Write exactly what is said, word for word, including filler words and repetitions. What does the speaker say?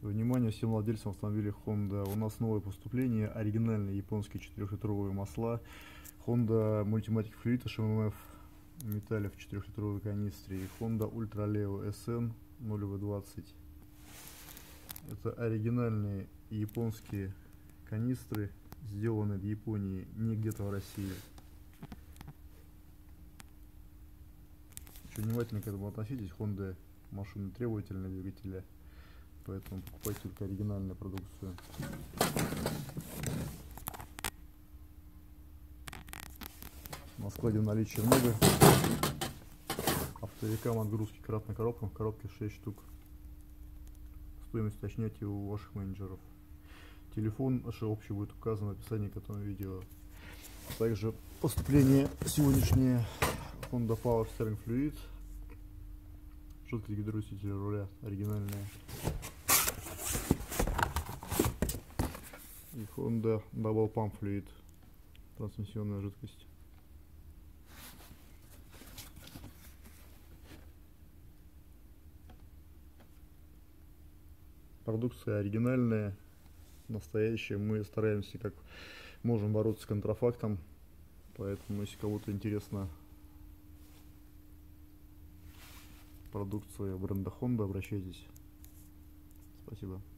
Внимание всем владельцам автомобилей Honda. У нас новое поступление. Оригинальные японские четырехлитровые масла. Honda Multimatic Fluid эйч эм эм эф металле в четырехлитровой канистре. И Honda Ultra Leo эс эн ноль вэ двадцать. Это оригинальные японские канистры, сделанные в Японии, не где-то в России. Очень внимательно к этому относитесь. Honda машины требовательные двигателя, поэтому покупайте только оригинальную продукцию. На складе в наличии много. Оптовикам отгрузки кратной коробкам, в коробке шесть штук. Стоимость уточняйте у ваших менеджеров. Телефон наш общий будет указан в описании к этому видео. Также поступление сегодняшнее: Honda Power Steering Fluid, жидкость гидроусилителя руля оригинальная, и Honda Double Pump Fluid, трансмиссионная жидкость. Продукция оригинальная, настоящая. Мы стараемся как можем бороться с контрафактом, поэтому если кому-то интересна продукция бренда Honda, обращайтесь. Спасибо.